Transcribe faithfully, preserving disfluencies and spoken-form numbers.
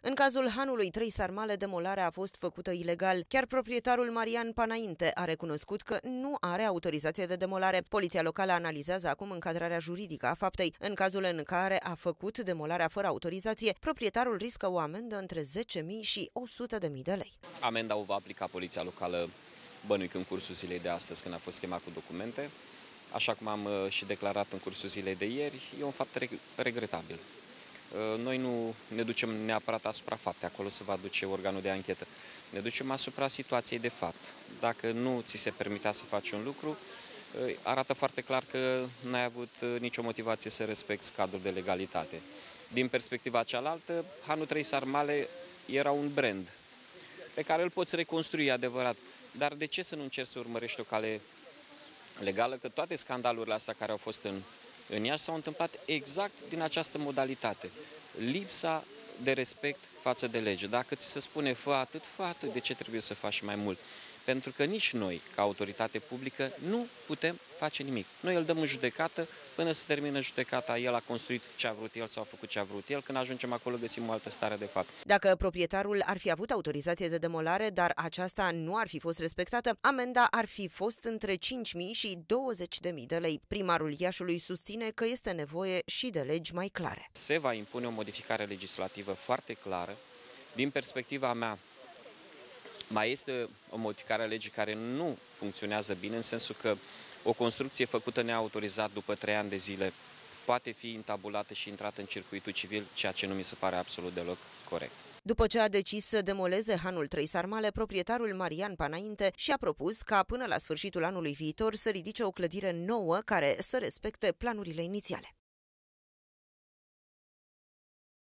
În cazul hanului trei Sarmale, demolarea a fost făcută ilegal. Chiar proprietarul Marian Panainte a recunoscut că nu are autorizație de demolare. Poliția locală analizează acum încadrarea juridică a faptei. În cazul în care a făcut demolarea fără autorizație, proprietarul riscă o amendă între zece mii și o sută de mii de lei. Amenda o va aplica poliția locală, bănuic în cursul zilei de astăzi, când a fost chemat cu documente. Așa cum am și declarat în cursul zilei de ieri, e un fapt regretabil. Noi nu ne ducem neapărat asupra faptei, acolo se va duce organul de anchetă. Ne ducem asupra situației de fapt. Dacă nu ți se permitea să faci un lucru, arată foarte clar că n-ai avut nicio motivație să respecti cadrul de legalitate. Din perspectiva cealaltă, hanul trei Sarmale era un brand pe care îl poți reconstrui, adevărat. Dar de ce să nu încerci să urmărești o cale legală? Că toate scandalurile astea care au fost în, în Iași s-au întâmplat exact din această modalitate. Lipsa de respect față de lege. Dacă ți se spune fă atât, fă atât, de ce trebuie să faci mai mult? Pentru că nici noi, ca autoritate publică, nu putem face nimic. Noi îl dăm în judecată, până se termină judecata, el a construit ce a vrut el sau a făcut ce a vrut el, când ajungem acolo găsim o altă stare de fapt. Dacă proprietarul ar fi avut autorizație de demolare, dar aceasta nu ar fi fost respectată, amenda ar fi fost între cinci mii și douăzeci de mii de lei. Primarul Iașului susține că este nevoie și de legi mai clare. Se va impune o modificare legislativă foarte clară. Din perspectiva mea, mai este o modificare a legii care nu funcționează bine, în sensul că o construcție făcută neautorizat după trei ani de zile poate fi intabulată și intrată în circuitul civil, ceea ce nu mi se pare absolut deloc corect. După ce a decis să demoleze hanul trei Sarmale, proprietarul Marian Panainte și-a propus ca până la sfârșitul anului viitor să ridice o clădire nouă care să respecte planurile inițiale.